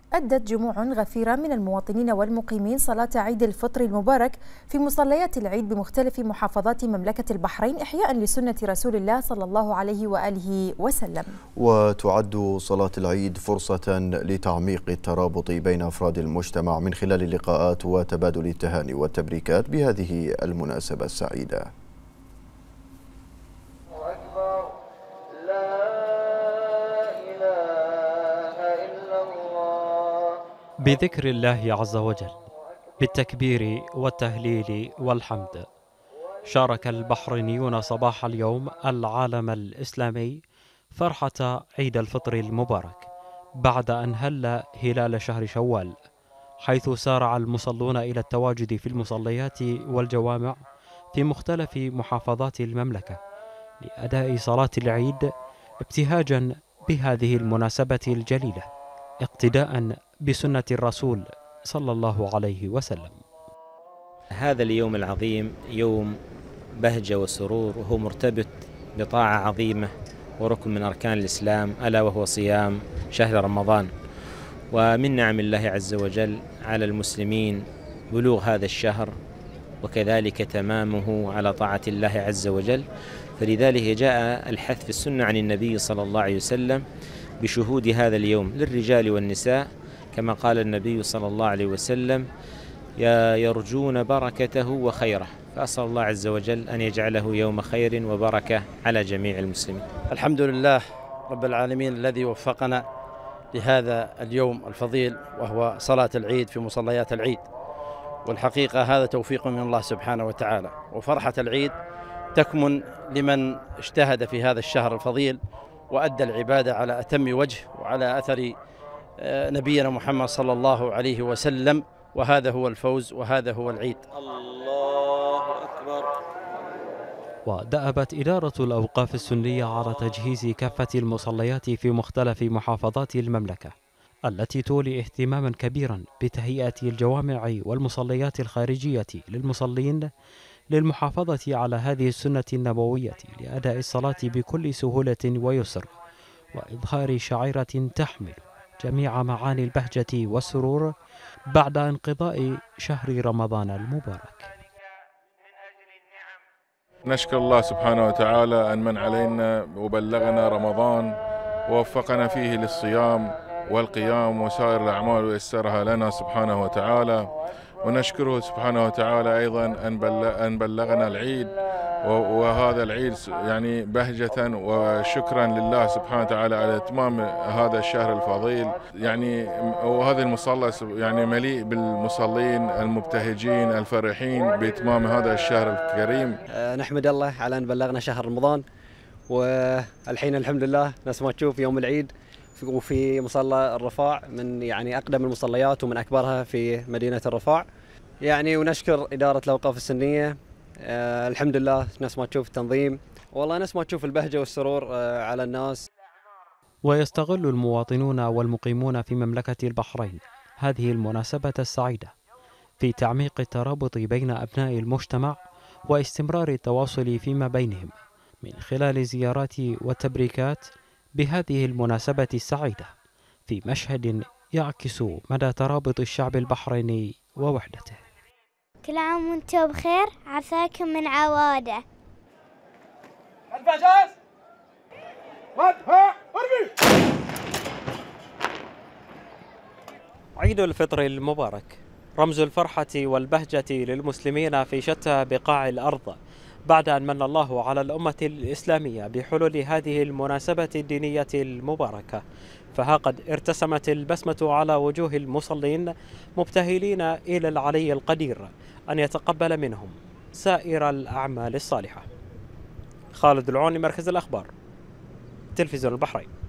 أدت جموع غفيرة من المواطنين والمقيمين صلاة عيد الفطر المبارك في مصليات العيد بمختلف محافظات مملكة البحرين إحياء لسنة رسول الله صلى الله عليه وآله وسلم. وتعد صلاة العيد فرصة لتعميق الترابط بين أفراد المجتمع من خلال اللقاءات وتبادل التهاني والتبريكات بهذه المناسبة السعيدة. بذكر الله عز وجل بالتكبير والتهليل والحمد، شارك البحرينيون صباح اليوم العالم الإسلامي فرحة عيد الفطر المبارك بعد أن هل هلال شهر شوال، حيث سارع المصلون إلى التواجد في المصليات والجوامع في مختلف محافظات المملكة لأداء صلاة العيد ابتهاجا بهذه المناسبة الجليلة اقتداء بسنة الرسول صلى الله عليه وسلم. هذا اليوم العظيم يوم بهجة وسرور، وهو مرتبط بطاعة عظيمة وركن من أركان الإسلام، ألا وهو صيام شهر رمضان. ومن نعم الله عز وجل على المسلمين بلوغ هذا الشهر وكذلك تمامه على طاعة الله عز وجل، فلذلك جاء الحث في السنة عن النبي صلى الله عليه وسلم بشهود هذا اليوم للرجال والنساء، كما قال النبي صلى الله عليه وسلم: يرجون بركته وخيره. فأسأل الله عز وجل أن يجعله يوم خير وبركة على جميع المسلمين. الحمد لله رب العالمين الذي وفقنا لهذا اليوم الفضيل وهو صلاة العيد في مصليات العيد، والحقيقة هذا توفيق من الله سبحانه وتعالى، وفرحة العيد تكمن لمن اجتهد في هذا الشهر الفضيل وأدى العبادة على أتم وجه وعلى أثر نبينا محمد صلى الله عليه وسلم، وهذا هو الفوز وهذا هو العيد. الله أكبر. ودأبت إدارة الأوقاف السنية على تجهيز كافة المصليات في مختلف محافظات المملكة، التي تولي اهتماما كبيرا بتهيئة الجوامع والمصليات الخارجية للمصلين للمحافظة على هذه السنة النبوية لأداء الصلاة بكل سهولة ويسر، وإظهار شعيرة تحمل جميع معاني البهجة والسرور بعد انقضاء شهر رمضان المبارك. نشكر الله سبحانه وتعالى أن من علينا وبلغنا رمضان ووفقنا فيه للصيام والقيام وسائر الأعمال ويسرها لنا سبحانه وتعالى، ونشكره سبحانه وتعالى أيضا أن بلغنا العيد، وهذا العيد يعني بهجة وشكرا لله سبحانه وتعالى على إتمام هذا الشهر الفضيل. يعني وهذا المصلى يعني مليء بالمصلين المبتهجين الفرحين بإتمام هذا الشهر الكريم. نحمد الله على أن بلغنا شهر رمضان، والحين الحمد لله نفس ما تشوف يوم العيد وفي مصلى الرفاع من يعني أقدم المصليات ومن أكبرها في مدينة الرفاع يعني، ونشكر إدارة الأوقاف السنية. الحمد لله نفس ما تشوف التنظيم، والله نفس ما تشوف البهجة والسرور على الناس. ويستغل المواطنون والمقيمون في مملكة البحرين هذه المناسبة السعيدة في تعميق الترابط بين أبناء المجتمع واستمرار التواصل فيما بينهم من خلال زيارات وتبريكات بهذه المناسبة السعيدة، في مشهد يعكس مدى ترابط الشعب البحريني ووحدته. كل عام وانتم بخير، عساكم من عواده. الفجاز عيد الفطر المبارك رمز الفرحة والبهجة للمسلمين في شتى بقاع الأرض، بعد أن من الله على الأمة الإسلامية بحلول هذه المناسبة الدينية المباركة، فها قد ارتسمت البسمة على وجوه المصلين مبتهلين إلى العلي القدير أن يتقبل منهم سائر الأعمال الصالحة. خالد العوني، مركز الأخبار، تلفزيون البحرين.